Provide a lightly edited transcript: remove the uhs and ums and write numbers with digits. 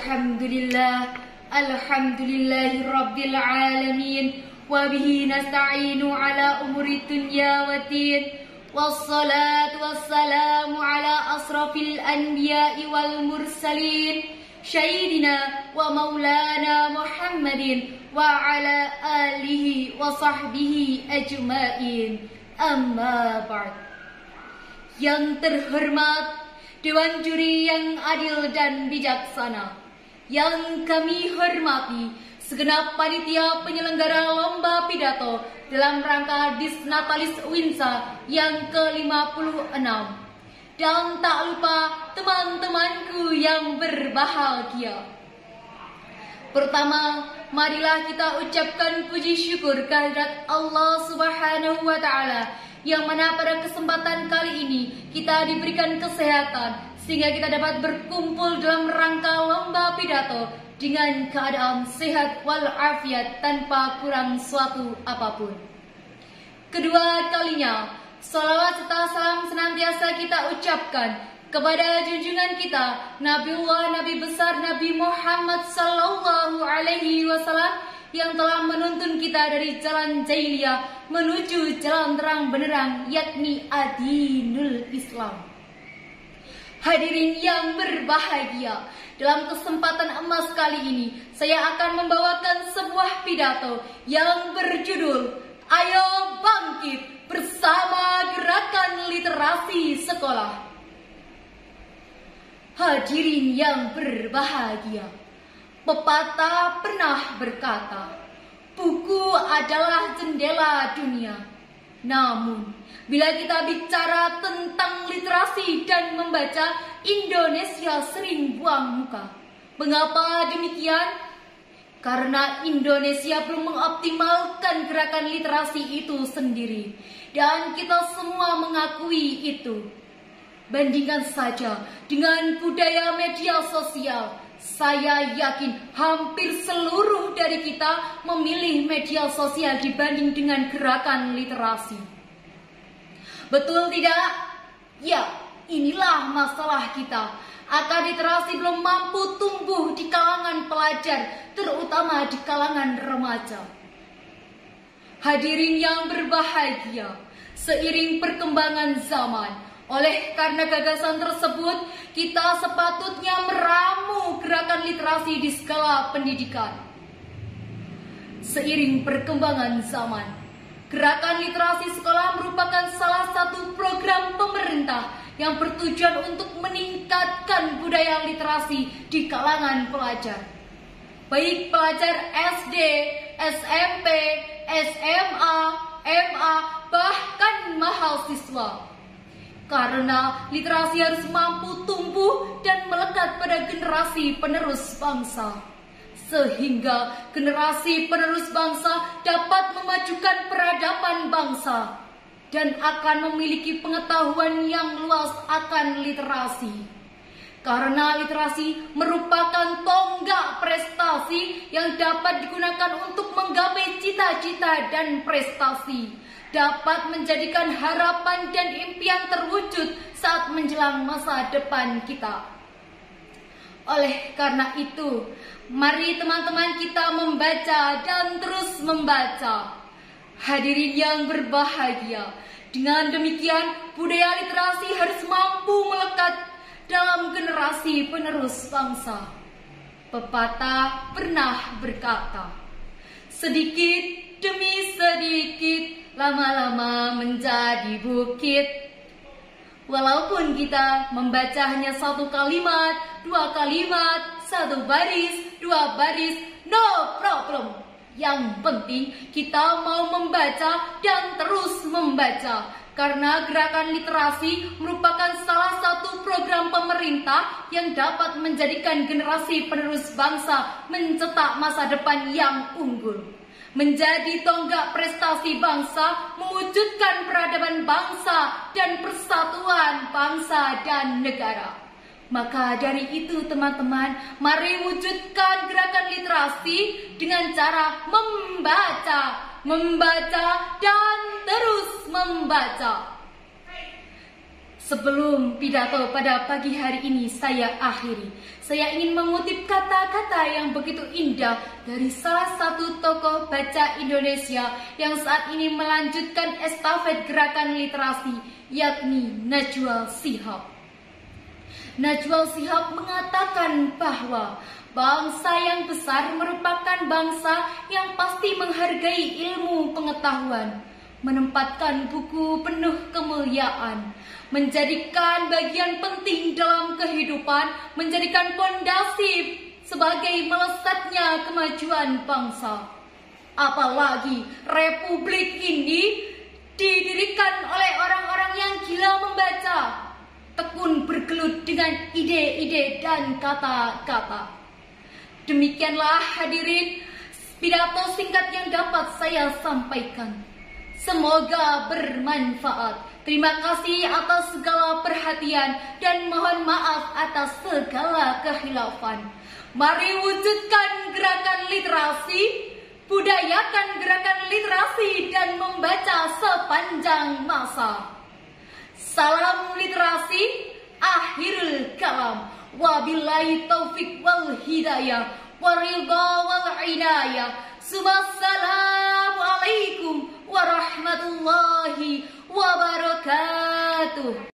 Alhamdulillah, alhamdulillahi rabbil alamin, wa bihi nasta'inu ala umuri dunya waddin, wassalatu wassalamu ala asrafil anbiya'i wal mursalin, sayyidina wa maulana Muhammadin wa ala alihi wa sahbihi ajma'in. Amma ba'd. Yang terhormat Dewan Juri yang adil dan bijaksana, yang kami hormati segenap panitia penyelenggara lomba pidato dalam rangka Disnatalis Winsa yang ke-56, dan tak lupa teman-temanku yang berbahagia. Pertama, marilah kita ucapkan puji syukur kehadirat Allah Subhanahu wa Ta'ala, yang mana pada kesempatan kali ini kita diberikan kesehatan sehingga kita dapat berkumpul dalam rangka lomba pidato dengan keadaan sehat walafiat tanpa kurang suatu apapun. Kedua kalinya, salawat serta salam senantiasa kita ucapkan kepada junjungan kita Nabiullah Nabi besar Nabi Muhammad sallallahu alaihi wasallam yang telah menuntun kita dari jalan jahiliyah menuju jalan terang benderang, yakni adinul Islam. Hadirin yang berbahagia, dalam kesempatan emas kali ini saya akan membawakan sebuah pidato yang berjudul Ayo Bangkit Bersama Gerakan Literasi Sekolah. Hadirin yang berbahagia, pepatah pernah berkata, buku adalah jendela dunia. Namun, bila kita bicara tentang literasi dan membaca, Indonesia sering buang muka. Mengapa demikian? Karena Indonesia belum mengoptimalkan gerakan literasi itu sendiri. Dan kita semua mengakui itu. Bandingkan saja dengan budaya media sosial. Saya yakin hampir seluruh dari kita memilih media sosial dibanding dengan gerakan literasi. Betul tidak? Ya, inilah masalah kita. Akar literasi belum mampu tumbuh di kalangan pelajar, terutama di kalangan remaja. Hadirin yang berbahagia, seiring perkembangan zaman, oleh karena gagasan tersebut, kita sepatutnya meramu gerakan literasi di skala pendidikan. Seiring perkembangan zaman, gerakan literasi sekolah merupakan salah satu program pemerintah yang bertujuan untuk meningkatkan budaya literasi di kalangan pelajar. Baik pelajar SD, SMP, SMA, MA, bahkan mahasiswa. Karena literasi harus mampu tumbuh dan melekat pada generasi penerus bangsa. Sehingga generasi penerus bangsa dapat memajukan peradaban bangsa dan akan memiliki pengetahuan yang luas akan literasi. Karena literasi merupakan tonggak prestasi yang dapat digunakan untuk menggapai cita-cita dan prestasi, dapat menjadikan harapan dan impian terwujud saat menjelang masa depan kita. Oleh karena itu, mari teman-teman kita membaca dan terus membaca. Hadirin yang berbahagia, dengan demikian budaya literasi harus mampu melekat dalam generasi penerus bangsa. Pepatah pernah berkata, sedikit demi sedikit lama-lama menjadi bukit. Walaupun kita membaca hanya satu kalimat, dua kalimat, satu baris, dua baris, no problem. Yang penting kita mau membaca dan terus membaca. Karena gerakan literasi merupakan salah satu program pemerintah yang dapat menjadikan generasi penerus bangsa mencetak masa depan yang unggul, menjadi tonggak prestasi bangsa, mewujudkan peradaban bangsa dan persatuan bangsa dan negara. Maka dari itu teman-teman, mari wujudkan gerakan literasi dengan cara membaca dan terus membaca. Sebelum pidato pada pagi hari ini saya akhiri, saya ingin mengutip kata-kata yang begitu indah dari salah satu tokoh baca Indonesia yang saat ini melanjutkan estafet gerakan literasi, yakni Najwa Shihab. Najwa Shihab mengatakan bahwa bangsa yang besar merupakan bangsa yang pasti menghargai ilmu pengetahuan, menempatkan buku penuh kemuliaan, menjadikan bagian penting dalam kehidupan, menjadikan pondasi sebagai melesatnya kemajuan bangsa. Apalagi republik ini didirikan oleh orang-orang yang gila membaca, tekun bergelut dengan ide-ide dan kata-kata. Demikianlah hadirin pidato singkat yang dapat saya sampaikan. Semoga bermanfaat. Terima kasih atas segala perhatian dan mohon maaf atas segala kehilafan. Mari wujudkan gerakan literasi, budayakan gerakan literasi dan membaca sepanjang masa. Salam literasi, akhirul kalam. Wabillahi taufik wal hidayah, waridha wal inayah. Assalamualaikum warahmatullahi wabarakatuh.